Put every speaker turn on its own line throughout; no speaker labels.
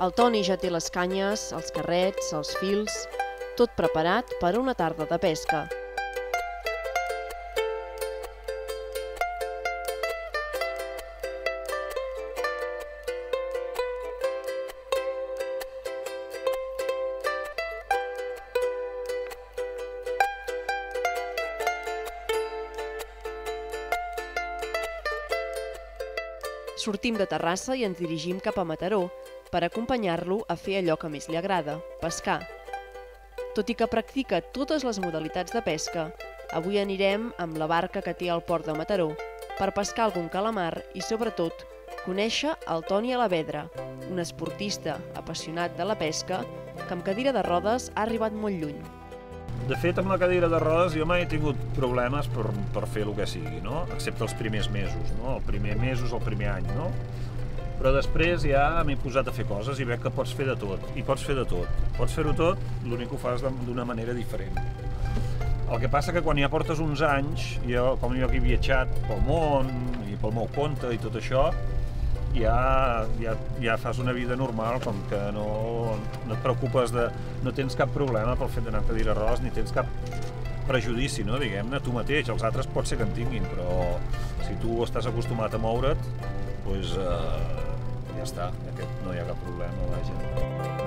El Toni ja té les canyes, els carrets, els fils, tot preparat per a una tarda de pesca. Sortim de Terrassa i ens dirigim cap a Mataró per acompanyar-lo a fer allò que més li agrada, pescar. Tot i que practica totes les modalitats de pesca, avui anirem amb la barca que té al port de Mataró per pescar algun calamar i, sobretot, conèixer el Toni Alavedra, un esportista apassionat de la pesca que amb cadira de rodes ha arribat molt lluny.
De fet, amb la cadira de rodes jo mai he tingut problemes per fer el que sigui, no? Excepte els primers mesos, no? El primer mesos, el primer any, no? Però després ja m'he posat a fer coses i veig que pots fer de tot, i pots fer de tot. Pots fer-ho tot, l'únic que ho fas d'una manera diferent. El que passa que quan ja portes uns anys, com jo que he viatjat pel món i pel meu compte i tot això, ja fas una vida normal, com que no et preocupes no tens cap problema pel fet d'anar amb cadira de rodes, ni tens cap prejudici, no, diguem-ne, tu mateix. Els altres pot ser que en tinguin, però si tu estàs acostumat a moure't, doncs ja està, no hi ha cap problema, vaja.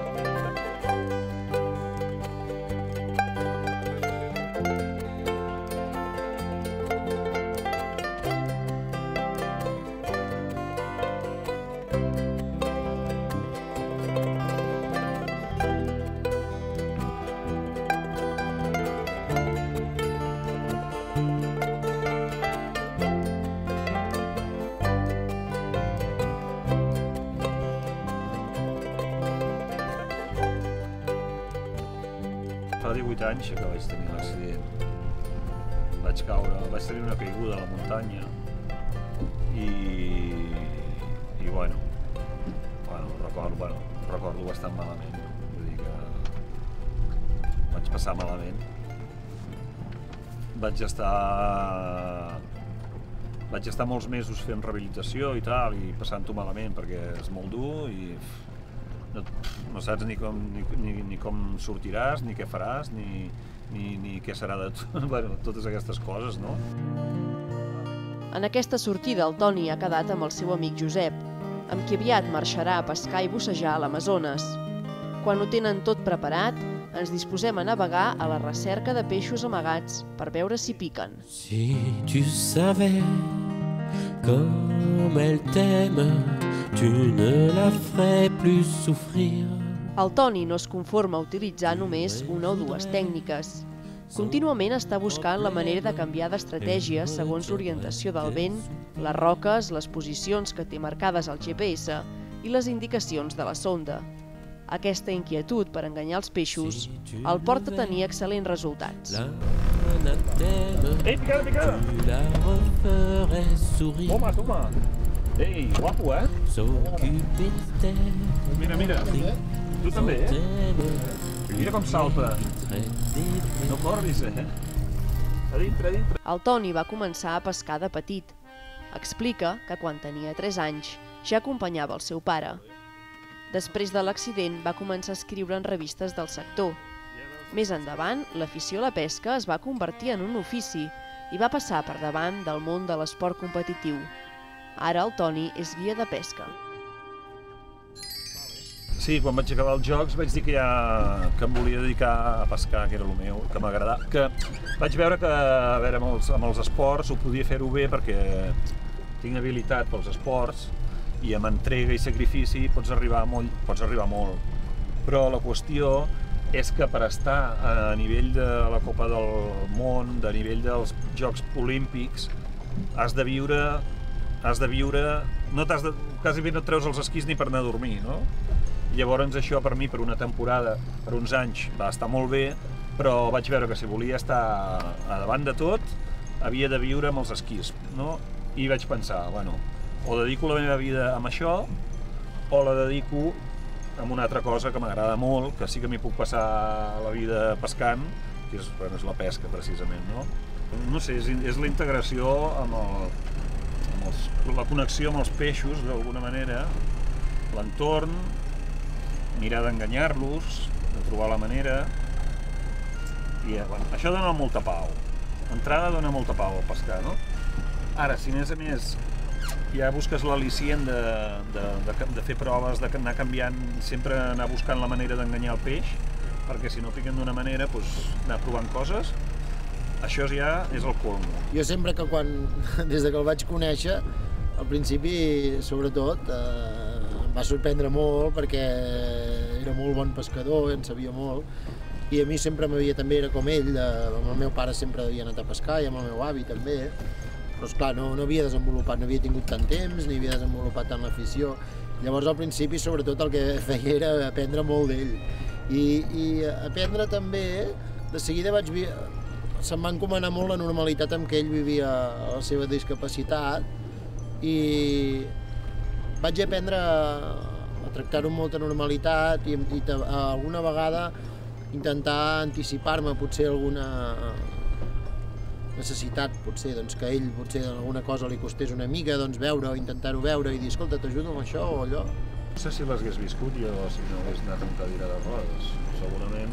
Fa 18 anys que vaig tenir l'accident. Vaig tenir una caiguda a la muntanya i bueno, recordo bastant malament. Vull dir que vaig passar malament. Vaig estar molts mesos fent rehabilitació i tal, i passant-ho malament perquè és molt dur i no saps ni com sortiràs, ni què faràs, ni què serà de totes aquestes coses, no?
En aquesta sortida el Toni ha quedat amb el seu amic Josep, amb qui aviat marxarà a pescar i bussejar a l'Amazones. Quan ho tenen tot preparat, ens disposem a navegar a la recerca de peixos amagats per veure si piquen.
Si tu savais comme elle t'aime, tu ne la ferais plus souffrir.
El Toni no es conforma a utilitzar només una o dues tècniques. Contínuament està buscant la manera de canviar d'estratègia segons l'orientació del vent, les roques, les posicions que té marcades al GPS i les indicacions de la sonda. Aquesta inquietud per enganyar els peixos el porta a tenir excel·lents resultats.
Ei, picada! Toma! Ei, guapo, eh? Mira. Tu també, eh? Mira com salta. No corris, eh? A dintre.
El Toni va començar a pescar de petit. Explica que quan tenia 3 anys ja acompanyava el seu pare. Després de l'accident va començar a escriure en revistes del sector. Més endavant, l'afició a la pesca es va convertir en un ofici i va passar per davant del món de l'esport competitiu. Ara el Toni és guia de pesca.
Sí, quan vaig acabar els jocs vaig dir que em volia dedicar a pescar, que era el meu, que m'agradava. Que vaig veure que amb els esports ho podia fer-ho bé perquè tinc habilitat pels esports i amb entrega i sacrifici pots arribar molt. Però la qüestió és que per estar a nivell de la Copa del Món, a nivell dels Jocs Olímpics, has de viure, quasi no et treus els esquís ni per anar a dormir, no? Llavors això per mi, per una temporada, per uns anys, va estar molt bé, però vaig veure que si volia estar a davant de tot, havia de viure amb els esquís, no? I vaig pensar, bueno, o dedico la meva vida amb això, o la dedico a una altra cosa que m'agrada molt, que sí que m'hi puc passar la vida pescant, que és la pesca, precisament, no? No sé, és la integració amb la connexió amb els peixos, d'alguna manera, l'entorn, mirar d'enganyar-los, de trobar la manera, i bueno, això dona molta pau. L'entrada dona molta pau al pescar, no? Ara, si a més ja busques l'al·licient de fer proves, d'anar canviant, sempre anar buscant la manera d'enganyar el peix, perquè si no piquen d'una manera, anar provant coses, això ja és el colmo.
Jo sempre que des que el vaig conèixer, al principi, sobretot, em va sorprendre molt perquè era molt bon pescador, en sabia molt, i a mi sempre també era com ell, amb el meu pare sempre havia anat a pescar i amb el meu avi també, però esclar, no havia desenvolupat, no havia tingut tant temps, ni havia desenvolupat tant l'afició. Llavors al principi sobretot el que feia era aprendre molt d'ell. I aprendre també, de seguida se'm va encomanar molt la normalitat amb què ell vivia la seva discapacitat i vaig aprendre a tractar-ho amb molta normalitat i alguna vegada intentar anticipar-me potser alguna necessitat, potser, que a ell potser alguna cosa li costés una mica, veure o intentar-ho veure i dir, escolta, t'ajudo amb això o allò.
No sé si l'hagués viscut jo si no hagués anat amb cadira de rodes. Segurament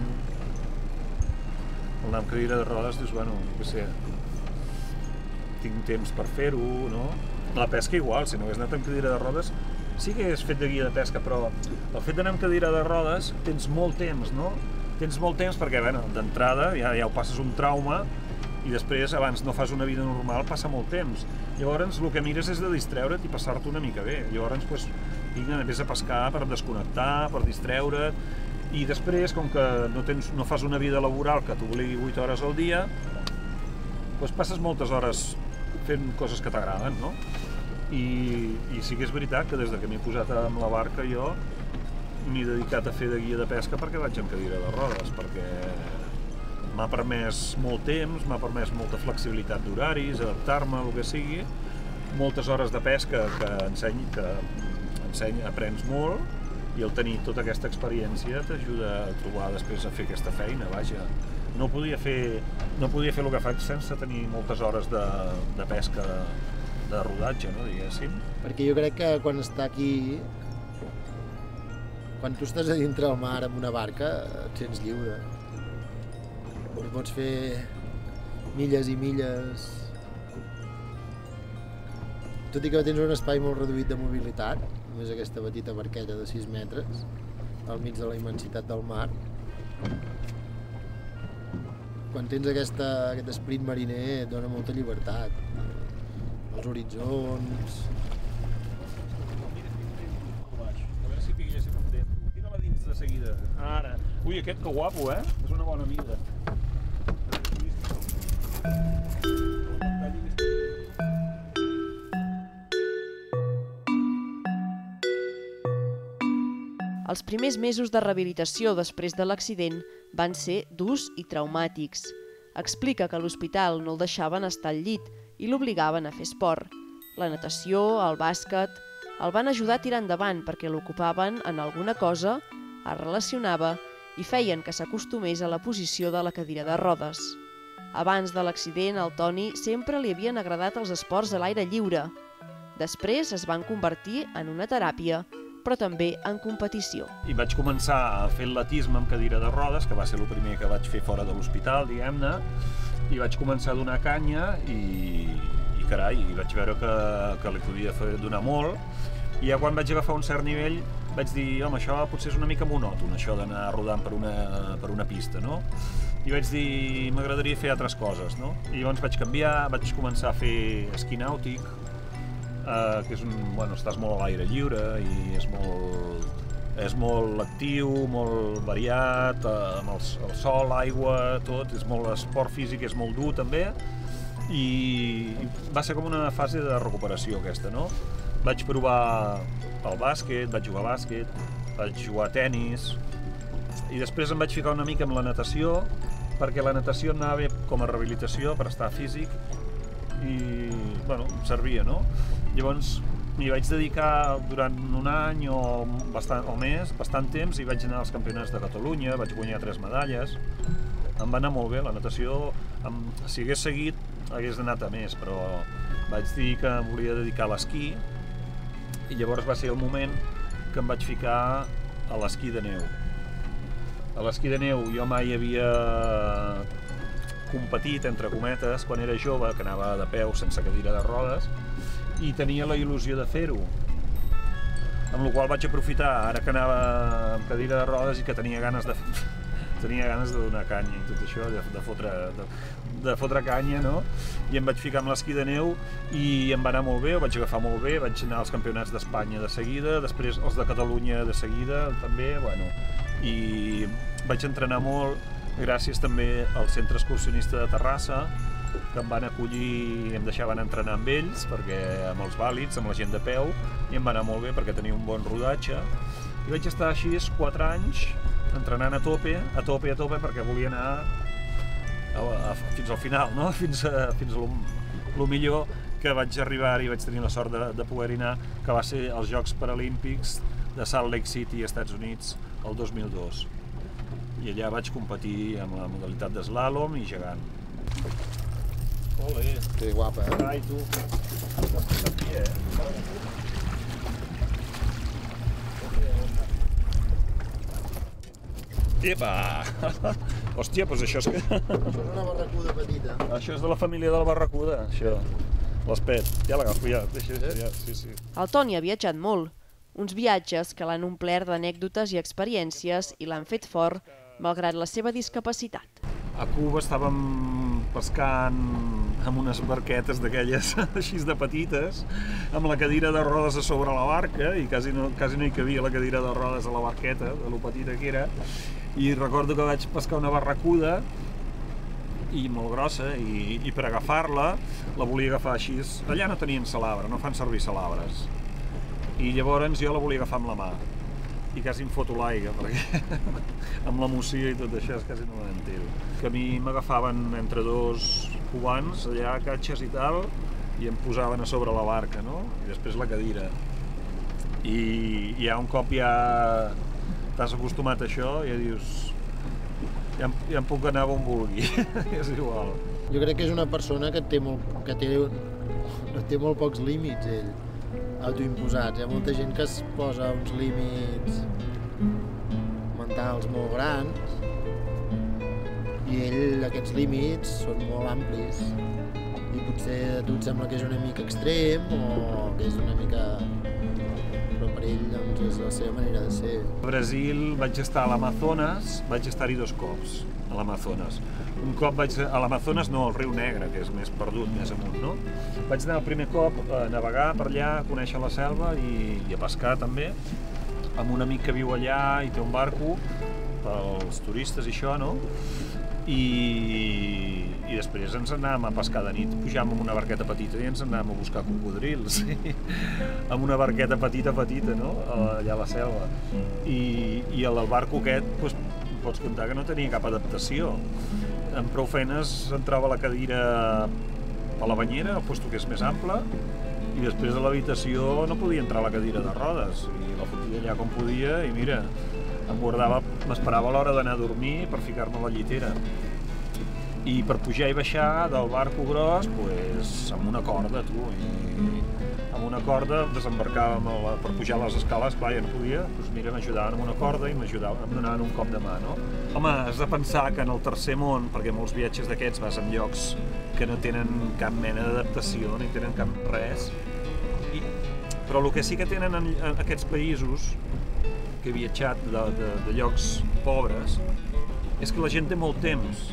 anar amb cadira de rodes dius, bueno, no sé, tinc temps per fer-ho, no? La pesca igual, si no hagués anat amb cadira de rodes sí que hagués fet de guia de pesca, però el fet d'anar amb cadira de rodes tens molt temps, no? Tens molt temps perquè, bueno, d'entrada ja ho passes un trauma i després, abans no fas una vida normal, passa molt temps. Llavors, el que mires és de distreure't i passar-t'ho una mica bé. Llavors, vinga, vés a pescar per desconnectar, per distreure't, i després, com que no fas una vida laboral que t'obligui 8 hores al dia, passes moltes hores fent coses que t'agraden, no? I sí que és veritat que des que m'he posat amb la barca jo m'he dedicat a fer de guia de pesca perquè vaig amb cadira de rodes, perquè m'ha permès molt temps, m'ha permès molta flexibilitat d'horaris, adaptar-me, el que sigui, moltes hores de pesca que aprens molt i el tenir tota aquesta experiència t'ajuda a trobar després a fer aquesta feina, vaja. No podia fer el que faig sense tenir moltes hores de pesca de rodatge, no, diguéssim.
Perquè jo crec que quan està aquí, quan tu estàs a dintre del mar amb una barca, et sents lliure. I pots fer milles i milles. Tot i que tens un espai molt reduït de mobilitat, només aquesta petita barqueta de 6 metres, al mig de la immensitat del mar. Quan tens aquest esperit mariner et dona molta llibertat. Els horitzons...
A veure si pilléssim un dent. Tira-la dins de seguida. Ara. Ui, aquest que guapo, eh? És una bona mida.
Els primers mesos de rehabilitació després de l'accident van ser durs i traumàtics. Explica que a l'hospital no el deixaven estar al llit i l'obligaven a fer esport. La natació, el bàsquet, el van ajudar a tirar endavant perquè l'ocupaven en alguna cosa, es relacionava i feien que s'acostumés a la posició de la cadira de rodes. Abans de l'accident, al Toni sempre li havien agradat els esports a l'aire lliure. Després es van convertir en una teràpia, però també en competició.
I vaig començar a fer atletisme amb cadira de rodes, que va ser el primer que vaig fer fora de l'hospital, diguem-ne, i vaig començar a donar canya i carai, vaig veure que li podia donar molt, i ja quan vaig agafar un cert nivell vaig dir, home, això potser és una mica monòton, això d'anar rodant per una pista, no? I vaig dir, m'agradaria fer altres coses, no? I llavors vaig canviar, vaig començar a fer esquí nàutic, que és estàs molt a l'aire lliure i és molt actiu, molt variat, amb el sol, l'aigua, tot, és molt esport físic, és molt dur també, i va ser com una fase de recuperació aquesta, no? Vaig provar el bàsquet, vaig jugar a bàsquet, vaig jugar a tenis, i després em vaig ficar una mica amb la natació, perquè la natació anava bé com a rehabilitació per estar físic, i, bueno, em servia, no? Llavors m'hi vaig dedicar durant un any o més, bastant temps, i vaig anar als campionats de Catalunya, vaig guanyar 3 medalles. Em va anar molt bé, la natació, si hagués seguit, hagués anat a més, però vaig dir que em volia dedicar a l'esquí, i llavors va ser el moment que em vaig ficar a l'esquí de neu. A l'esquí de neu jo mai havia competit, entre cometes, quan era jove, que anava de peu sense cadira de rodes, i tenia la il·lusió de fer-ho. Amb la qual vaig aprofitar, ara que anava amb cadira de rodes i que tenia ganes de donar canya i tot això, de fotre canya, no? I em vaig ficar amb l'esquí de neu i em va anar molt bé, ho vaig agafar molt bé, vaig anar als campionats d'Espanya de seguida, després els de Catalunya de seguida també, bueno, i vaig entrenar molt, gràcies també al Centre Excursionista de Terrassa, que em van acollir i em deixaven entrenar amb ells, perquè amb els vàlids, amb la gent de peu, i em va anar molt bé perquè tenia un bon rodatge. I vaig estar així 4 anys entrenant a tope, perquè volia anar fins al final, no? Fins a lo millor, que vaig arribar i vaig tenir la sort de poder-hi anar, que va ser els Jocs Paralímpics de Salt Lake City, Estats Units, el 2002. I allà vaig competir amb la modalitat d'eslàlom i gegant. Ole!
Que guapa, eh?
Ai, tu! Epa! Hòstia, doncs això és que...
Això és una barracuda petita.
Això és de la família de la barracuda, això. L'espet. Ja l'agafo, ja. Deixa, ja. Sí.
El Toni ha viatjat molt. Uns viatges que l'han omplert d'anècdotes i experiències i l'han fet fort, malgrat la seva discapacitat.
A Cuba estàvem pescant amb unes barquetes d'aquelles així de petites, amb la cadira de rodes a sobre la barca, i quasi no hi cabia la cadira de rodes a la barqueta, de lo petita que era, i recordo que vaig pescar una barracuda, i molt grossa, i per agafar-la, la volia agafar així. Allà no tenien salabre, no fan servir salabres, i llavors jo la volia agafar amb la mà, i quasi em foto l'aigua, perquè amb l'emoció i tot això quasi no m'entero. Que a mi m'agafaven entre dos cubans, allà, catxes i tal, i em posaven a sobre la barca, no? I després la cadira. I ja un cop ja t'has acostumat a això, ja dius, ja em puc anar on vulgui, és igual.
Jo crec que és una persona que té molt pocs límits, ell, autoimposats. Hi ha molta gent que es posa uns límits mentals molt grans i ell, aquests límits són molt amplis i potser a tu et sembla que és una mica extrem o que és una mica... però per ell doncs, és la seva manera de ser.
A Brasil vaig estar a l'Amazones, vaig estar-hi 2 cops, a l'Amazones. Un cop vaig a l'Amazones, no, al riu Negre, que és més perdut, més amunt, no? Vaig anar el primer cop a navegar per allà, a conèixer la selva i a pescar també, amb un amic que viu allà i té un barco pels turistes i això, no? I després ens anàvem a pescar de nit, pujàvem amb una barqueta petita i ens anàvem a buscar cocodrils, amb una barqueta petita, no? Allà a la selva. I el barco aquest, doncs, pots comptar que no tenia cap adaptació. Amb prou feines entrava la cadira a la banyera, al lloc que és més ample, i després a l'habitació no podia entrar la cadira de rodes, i la fotia allà com podia, i mira, m'esperava a l'hora d'anar a dormir per ficar-me a la llitera. I per pujar i baixar del barco gros, amb una corda, tu, i amb una corda desembarcàvem per pujar les escales, clar, ja no podia, doncs mira, m'ajudaven amb una corda i m'ajudaven, em donaven un cop de mà, no? Home, has de pensar que en el tercer món, perquè molts viatges d'aquests vas en llocs que no tenen cap mena d'adaptació, ni tenen cap res, però el que sí que tenen en aquests països, que he viatjat de llocs pobres, és que la gent té molt temps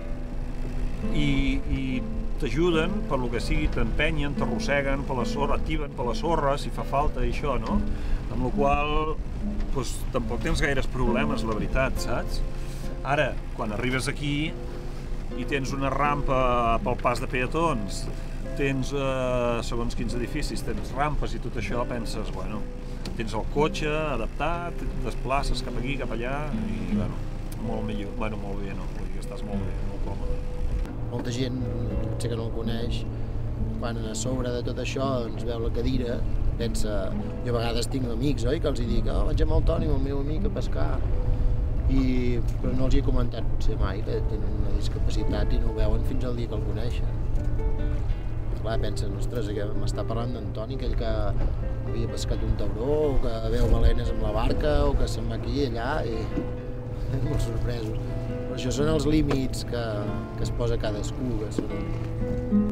i t'ajuden per lo que sigui, t'empenyen, t'arrosseguen per la sorra, activen per la sorra si fa falta i això, no? Amb la qual doncs, tampoc tens gaires problemes, la veritat, saps? Ara, quan arribes aquí i tens una rampa pel pas de peatons, tens, segons quins edificis, tens rampes i tot això, penses, bueno, tens el cotxe adaptat, et desplaces cap aquí, cap allà, i, bueno, molt millor, bueno, molt bé, no? Vull dir que estàs molt bé, molt còmode.
Molta gent, potser que no el coneix, quan a sobre de tot això doncs, veu la cadira, pensa... Jo a vegades tinc amics, oi, que els dic vaig amb el Toni, amb el meu amic, a pescar, però no els hi he comentat potser mai que tenen una discapacitat i no ho veuen fins al dia que el coneixen. clar, pensen, ostres, que m'està parlant d'Antoni, aquell que havia pescat un tauró, o que veu balenes amb la barca, o que se'n va aquí i allà, i molt sorpresos. Però això són els límits que es posa cadascú, que són